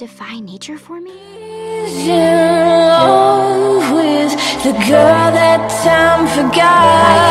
defy nature for me? With the girl that time forgot.